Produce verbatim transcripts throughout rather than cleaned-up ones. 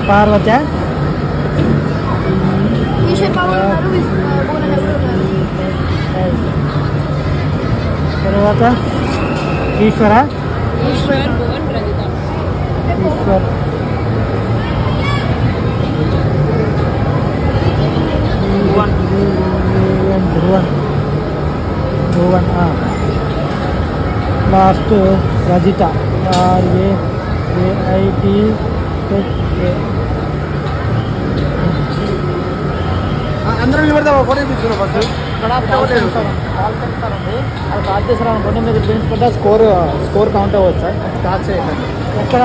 పార్వత తర్వాత ఈశ్వర ఈశ్వర్ భువన్ రజిత ఈశ్వర్ భువన్ భువన్ భువన్ లాస్ట్ రజిత ఆర్ఏ ఏఐటి అందరూ నిలబడతావా ఫోటో తీసుకున్నా ఫస్ట్ ఇక్కడ కాల్ సెన్సార్ కాల్ సెన్సార్ ఉంది అది కాల్ చేసిన అనుకోండి మీరు డ్రింక్స్ పడ్డ స్కోర్ స్కోర్ కౌంట్ అవ్వచ్చు సార్ స్టార్ట్ చేయండి ఎక్కడ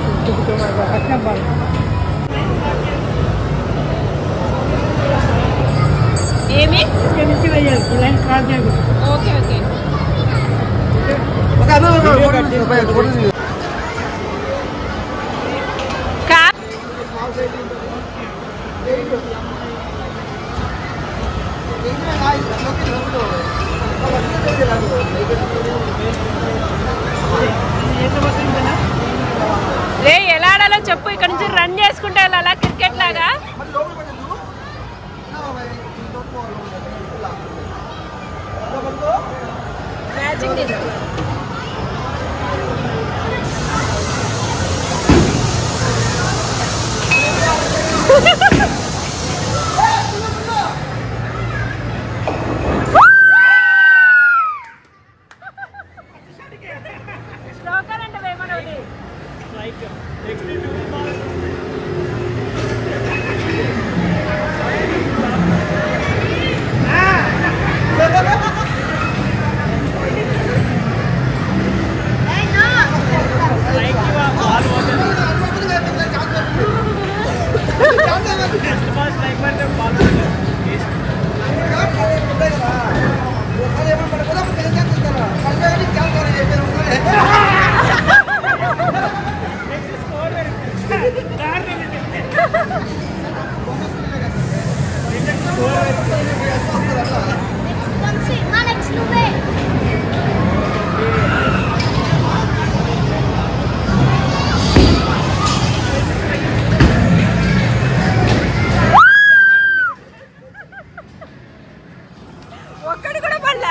ఏమి లైన్ క్రాస్ చేయకూడదు ఓకే ఓకే ఓకే అదే ఫోటో తీసుకో లే ఎలా ఆడాలో చెప్పు. ఇక్కడ నుంచి రన్ చేసుకుంటే వెళ్ళాలా క్రికెట్ లాగా? మ్యాచింగ్ తీసుకో. ఒక్కడి కూడా పడలే.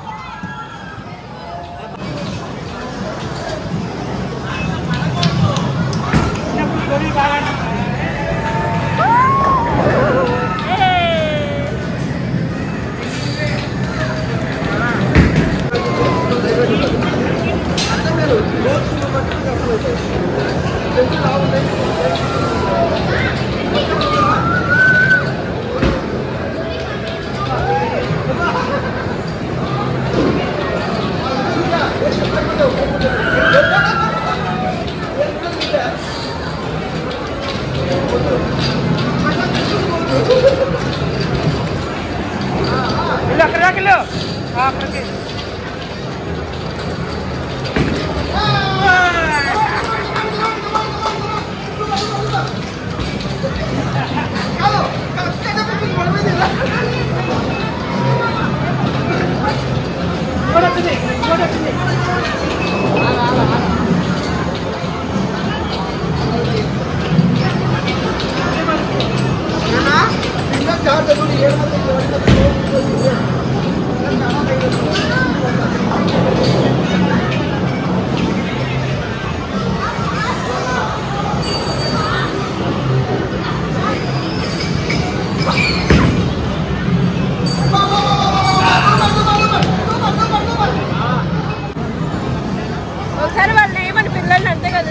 ఒకసారి వాళ్ళు ఏమని పిల్లల్ని అంతే కదా.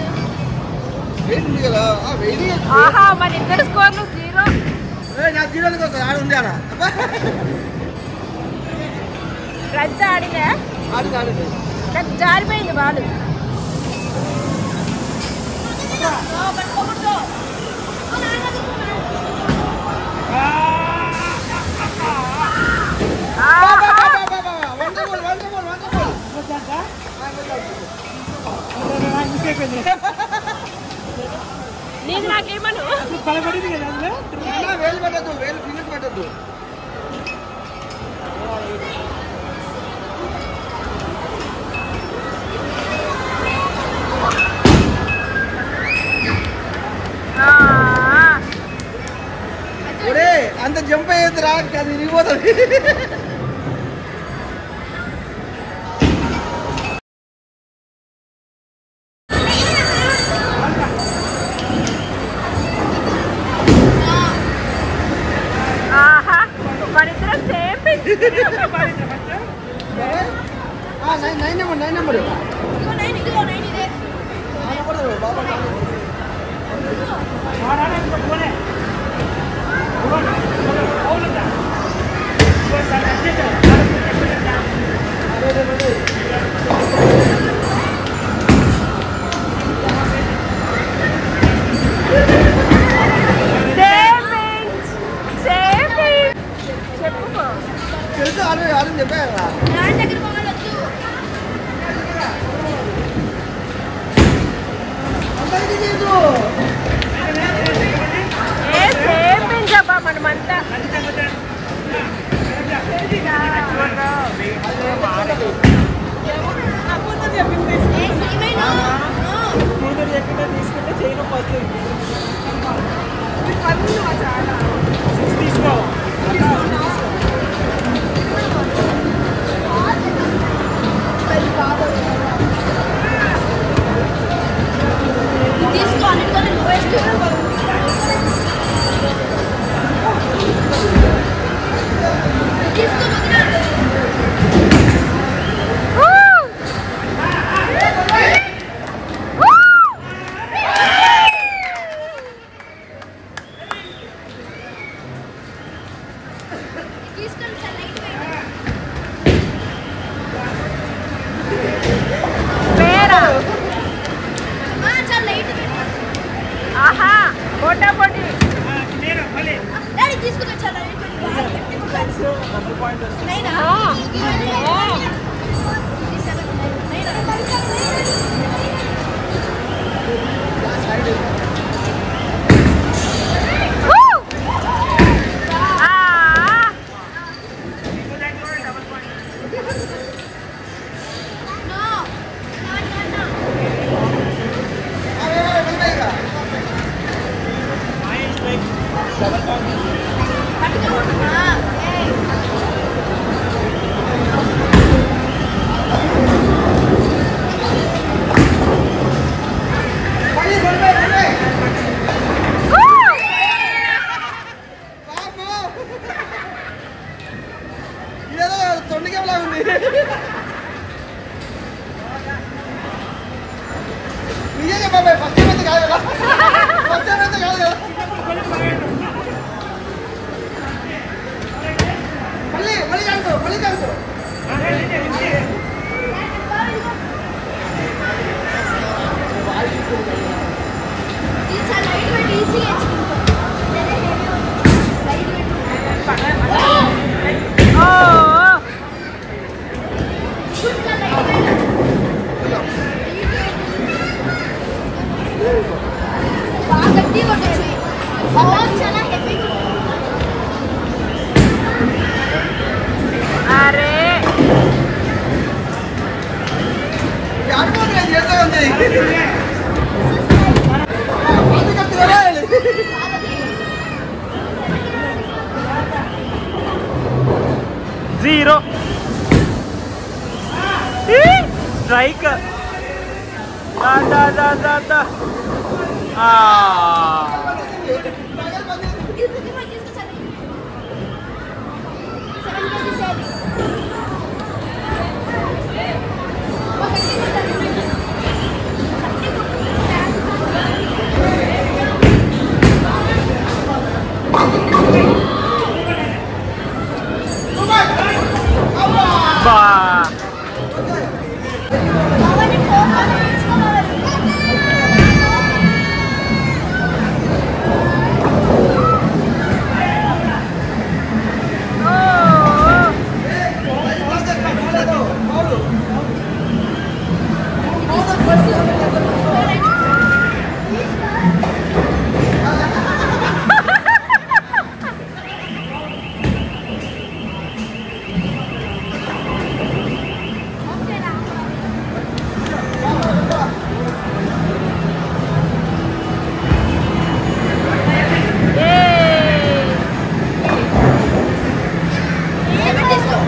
ఆహా మన ఇద్దరు స్కోర్లు జీరో. రద్దు ఆడినా నాకు జారిపోయింది బాలు. నీకు నాకేమను వేలు పెట్టద్దు, వేలు ఫినిష్ పెట్టద్దు. ఆ పోతుంది. ఆహా మరిద్దరం same nine number nine number తెలుసు ఆల్రెడీ ఆల్రెడీ చెప్పా కదా. మనమంతా తీసుకుంటే చేయను ఫస్ట్ తీసుకో ఆహా పోటా పోటీ జీరో స్ట్రైక్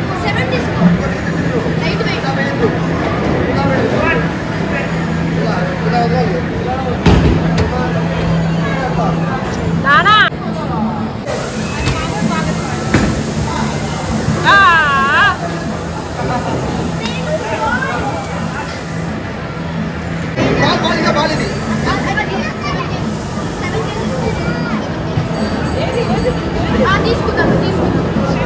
నానా తీసుకుందాం తీసుకుందాం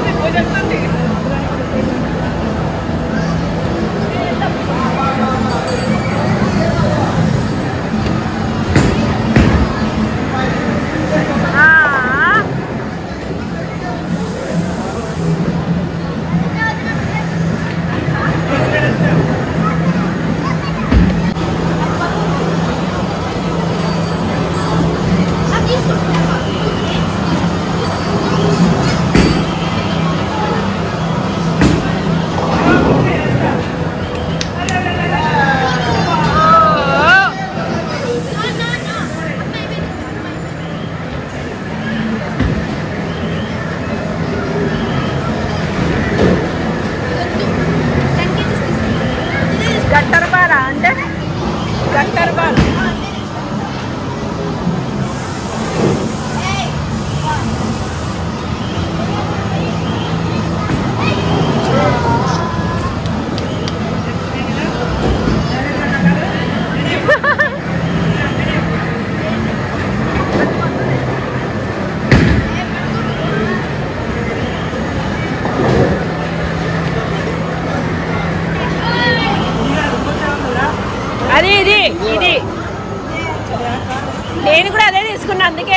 గట్టర్ బారా అంటే గట్టర్ బార్ అది ఇది ఇది నేను కూడా అదే తీసుకున్నా అందుకే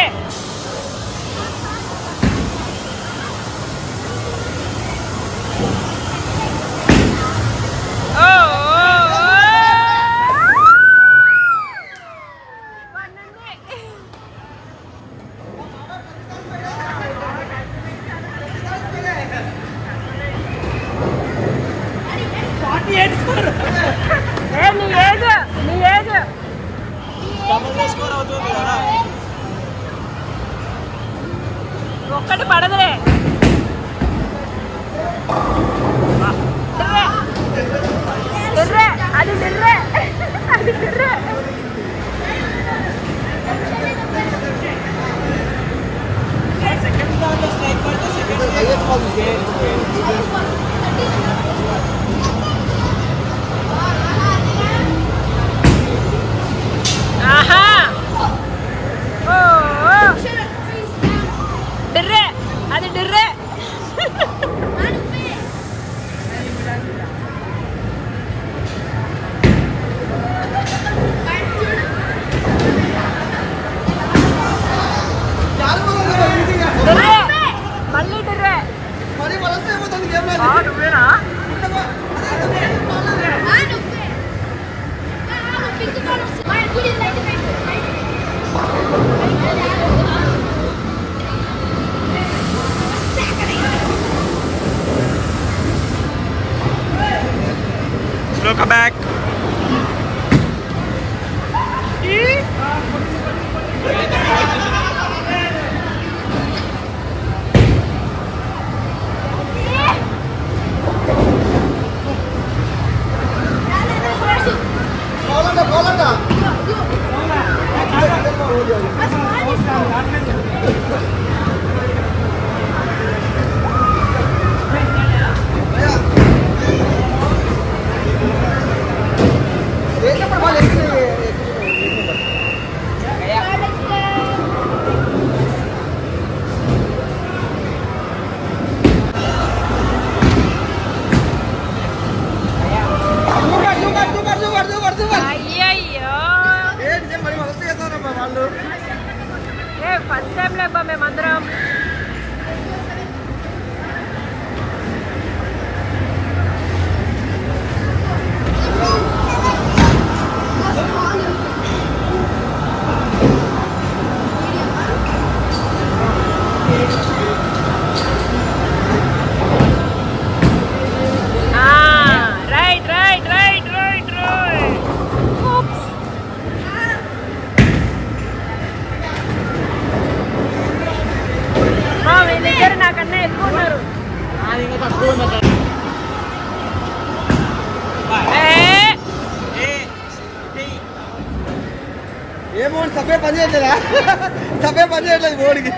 నీ ఏజ్ నీ ఏజ్ ఒక్కటి పడదులే డిర్రే అది డిర్రే అది డిర్రే ఆహా ఓ డిర్రే అది డిర్రే డిర్రే మళ్ళీ డిర్రే నువ్వేనా Welcome back. సపే పని చేయట్లేదా సపే పని చేయట్లేదు బోర్డుకి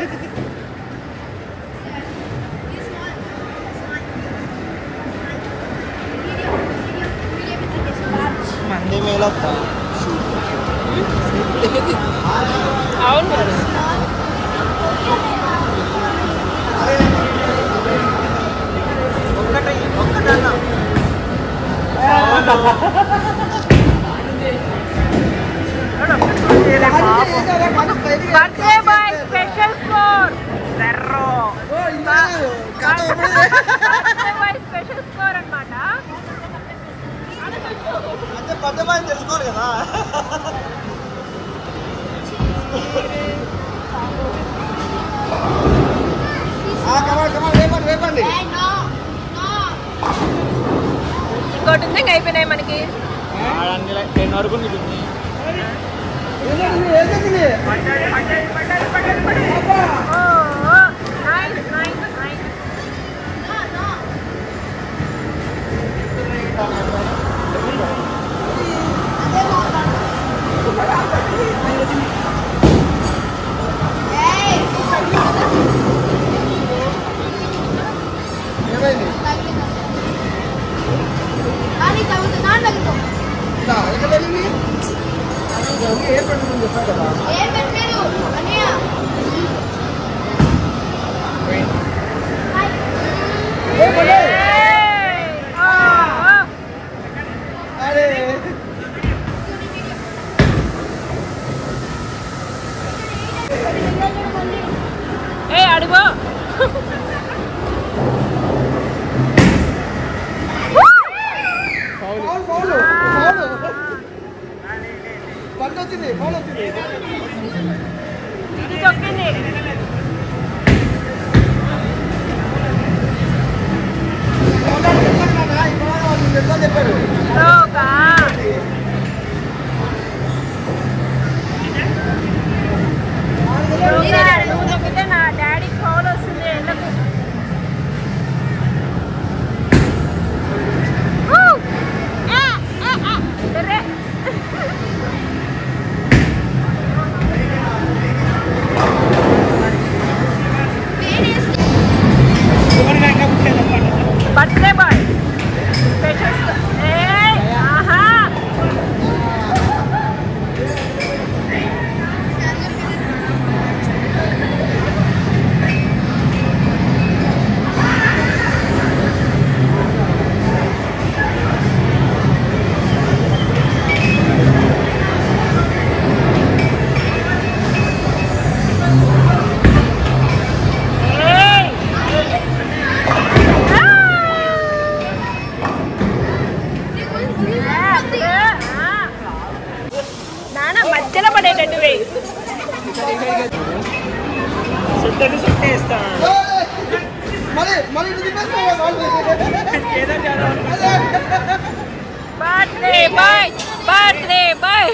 మంది మేలొస్తా అవును ఒక్కటే ఒక్కటన్నా birthday boy special score birthday boy special score అన్నమాట. అంటే బర్త్డే బాయ్ తెలుసుకోరు కదా. రేపండి రేపండి ఇంకోటి ఉంది ఇంకా అయిపోయినాయి మనకి. టెన్ వరకు ఏ అడుగు పండు వచ్చింది ఫోన్ వచ్చింది ఇది తొక్కింది. చెప్పారు నువ్వు తొక్కితే నా డాడీకి ఫౌల్ వస్తుంది. ఎందుకు బర్త్డే బాయ్ స్పెషల్ ఆహా నాన్న మధ్యలో పడేటట్టు వేయి. సుట్టని సుట్టేస్తాను మళ్ళీ మళ్ళీ birthday boy birthday boy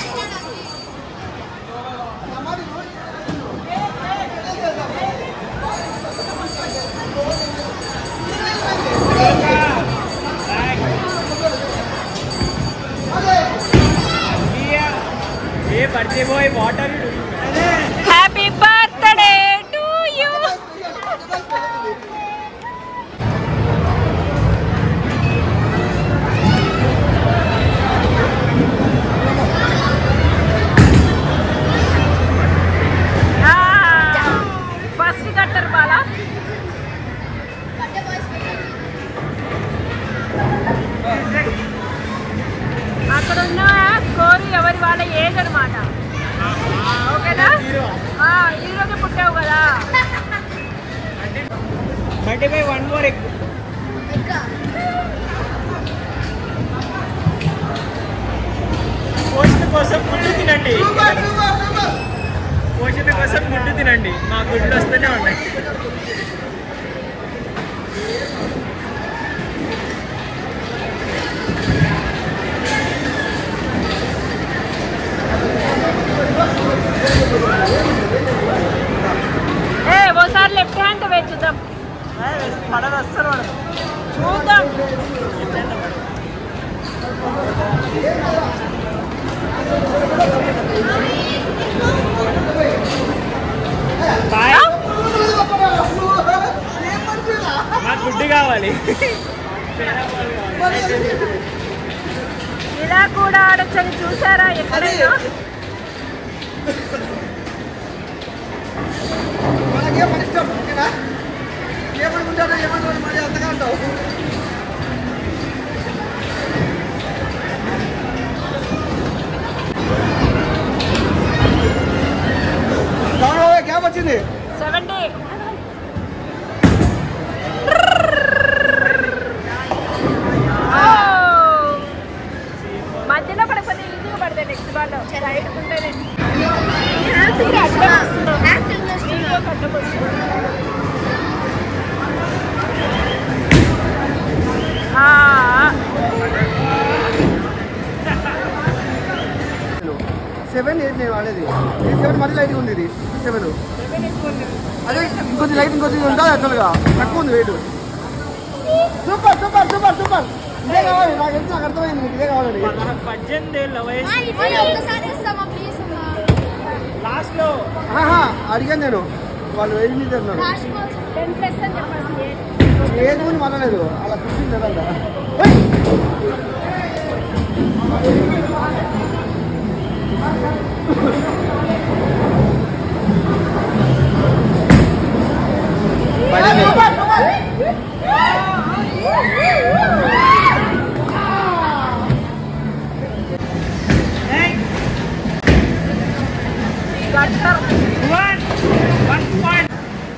a birthday boy water happy birthday to you. First gutter బాలా అక్కడ ఉన్న స్కోర్ ఎవరి వాళ్ళ ఏజ్ అనమాట. ఓకేనా ఈ రోజు పుట్టావు కదా. Birthday boy one more egg పోషణ కోసం గుడ్డు తినండి పోషణ కోసం గుడ్డు తినండి మా గుడ్లు వస్తూనే ఉన్నాయి. ఏ ఓసారి లెఫ్ట్ హ్యాండ్ వేచుద్దాం పడదు వస్తారు వాడు చూద్దాం. నాకు గుడ్డి కావాలి. ఇలా కూడా ఆడొచ్చని చూసారా ఎక్కడైనా? మనకేమని ఇష్టం ఓకేనా? ఏమనుకుంటారో ఏమనుకుంటారో మరి అంతగా ఉంటావు. గ్యాప్ వచ్చింది సెవెంటీ. మధ్యలో పడకపోతే ఈజీగా పడతాయి నెక్స్ట్ బాల్ సైడ్ ఉంటేనే. సెవెన్ ఎయిట్ నేను వాడేది. సెవెన్ మళ్ళీ లైట్గా ఉంది. ఇది సెవెన్ అదే ఇంకొంచెం లైట్ ఇంకొంచెం ఉంటుంది. యాక్చువల్గా తక్కువ ఉంది weight. Super super super super. ఇదే కావాలి నాకు ఎంత నాకు అర్థమైంది. మీకు ఇదే కావాలండి. పద్దెనిమిది ఏళ్ళ వయసు లాస్ట్ లో అడిగాను నేను. వాళ్ళు వెయిట్ మీద అన్నారు. ఏది కూడా మనలేదు అలా కూర్చుంది కదా. one one point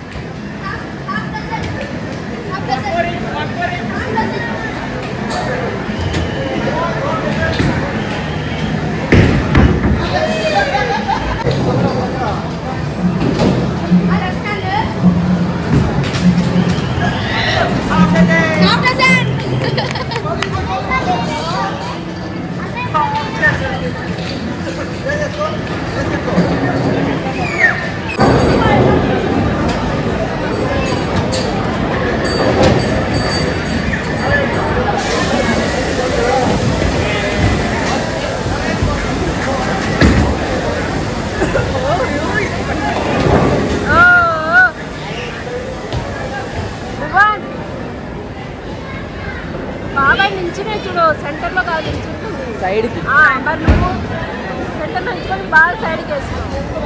బాబాయ్ నించునే చూడు, సెంటర్ లో కాదు సైడ్ కి. మరి నువ్వు సెంటర్ లో నించుకొని బాగా సైడ్కి వేసుకో.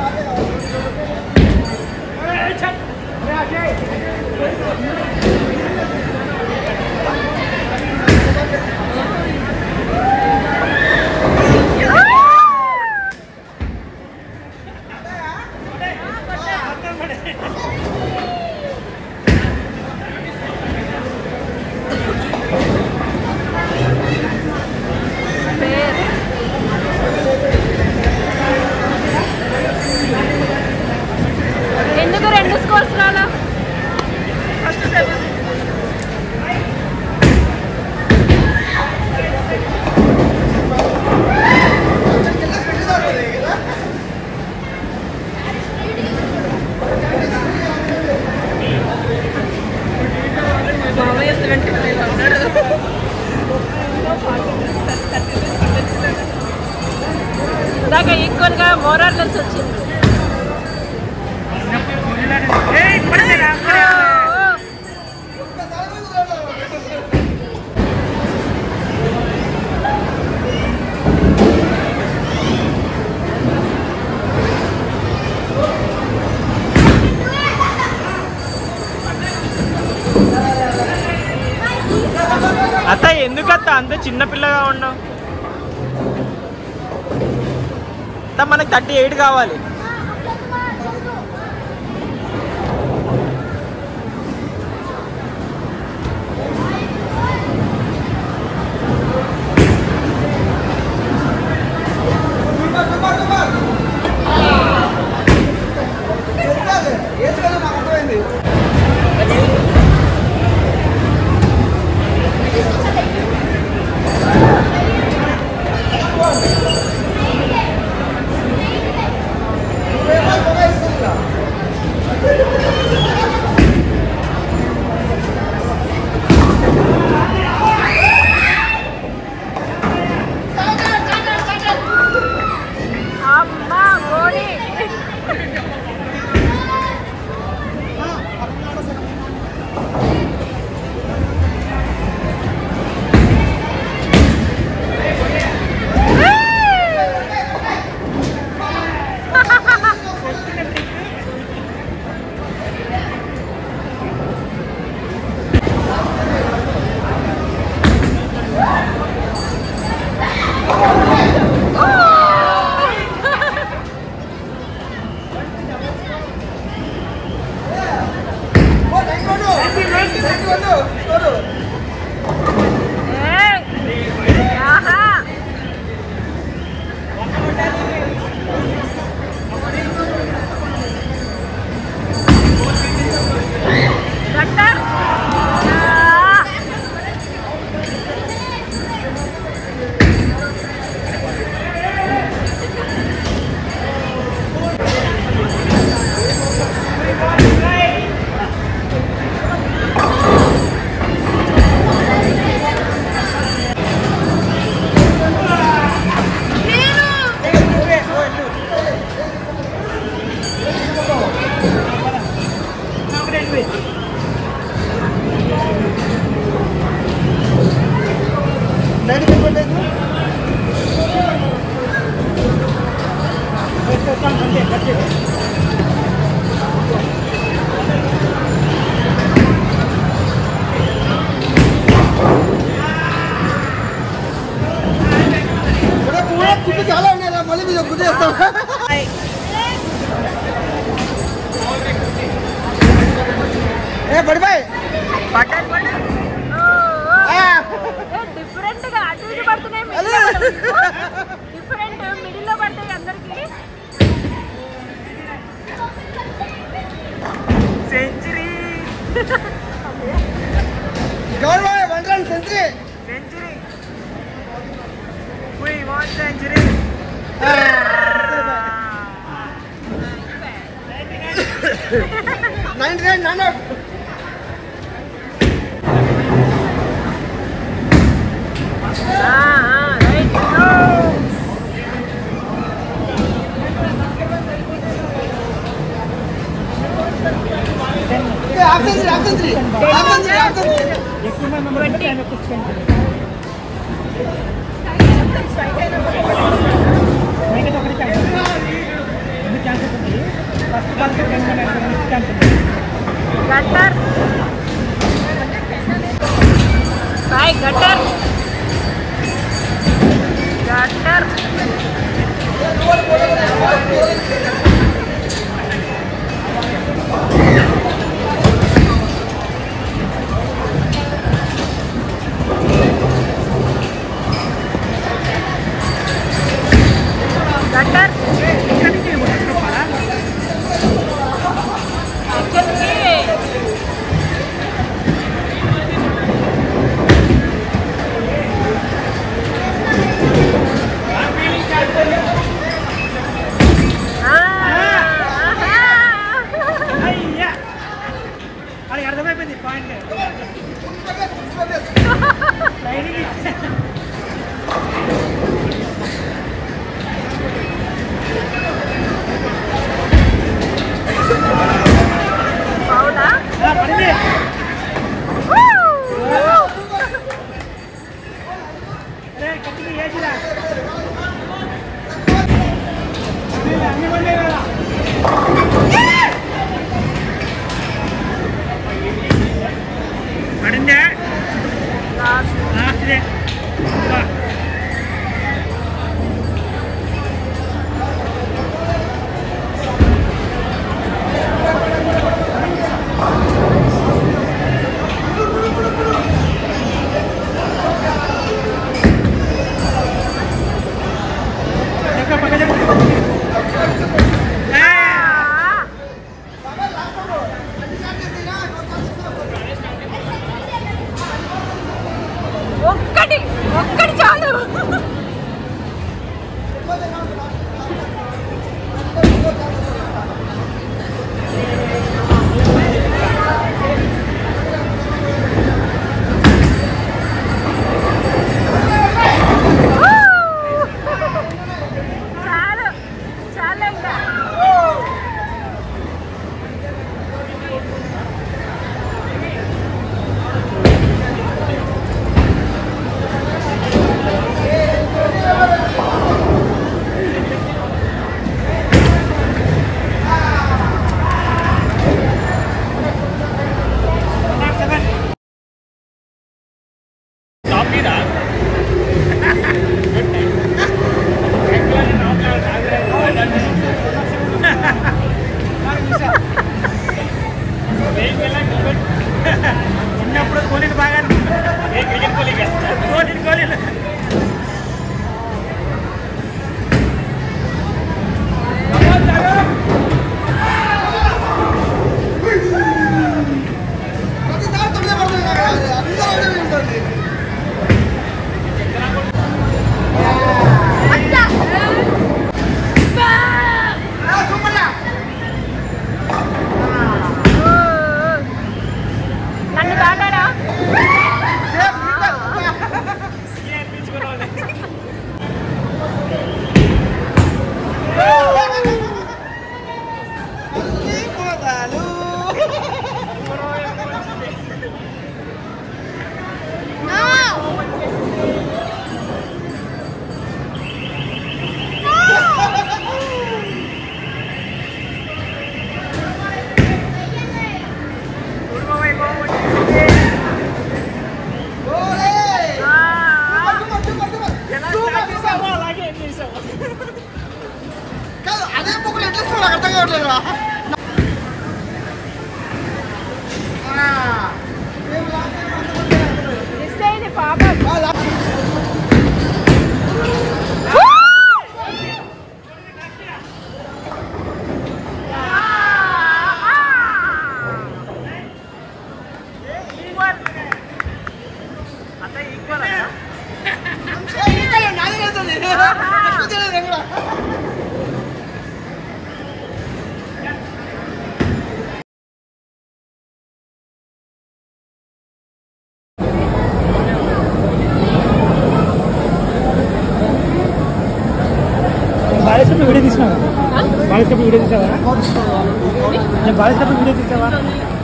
ఎందుకు రెండు స్కోర్స్ రాలా? First seven. ఇందాక ఈక్వల్ గా మోరార్లెస్ వచ్చింది. అత్త ఎందుకత్త అంత చిన్నపిల్లగా ఉండవు? మనకి థర్టీ ఎయిట్ కావాలి. లైట్ పెట్టలేదు గుడ్డు చాలా ఉన్నారా మళ్ళీ మీరు గుడ్డు చేస్తాం ఏ పడిపోయి బటన్ బటన్ డిఫరెంట్ గా అటు ఇటు పడుతున్నాయి డిఫరెంట్ మిడిల్ లో పడతాయి అందరికి century Gaurav one run century century we want century ninety nine నాన్న ah right go half century half century half century half century ఎక్కువ మెంబర్స్ టైం ఎక్కువ స్పెండ్ చేయాలి మైనస్ ఒకటి ఛాన్స్ రెండు ఛాన్సెస్ ఉంది ఫస్ట్ బాల్ కి టెన్ మినిట్స్ ఛాన్స్ ఉంది gutter boy gutter gutter gutter అది అర్థమైపోయింది పాయింట్ అవునా పడింది అరే కత్తికి ఏజిరా అన్ని వండే కదా పడిందే లాస్ట్ లాస్ట్ డే ఒక్కటి ఒక్కటి చాలు చాలు చాలు ఇంకా కావట్లేదురా మిస్ అయింది పాప. బాలేశ్వరం వీడియో తీసినావా బాలేశ్వరం వీడియో తీసావా బాలేశ్వరం వీడియో తీసావా